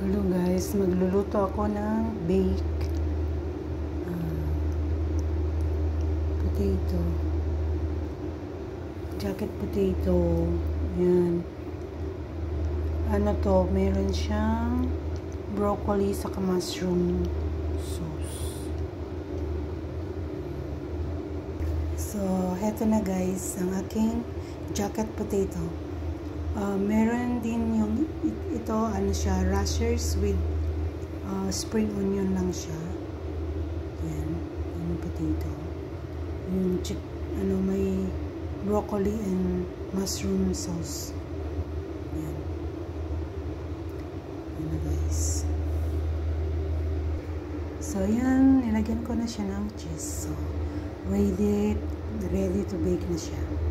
Hello guys, magluluto ako ng bake potato, jacket potato. Yan. Ano to, meron siyang broccoli saka mushroom sauce. So, heto na guys, ang aking jacket potato. Meron din yung ito, ano siya, rashers with spring onion lang siya. Yan, yung potato. Yung may broccoli and mushroom sauce. Yan. Yan guys. So, yan, nilagyan ko na siya ng cheese. So, ready to bake na siya.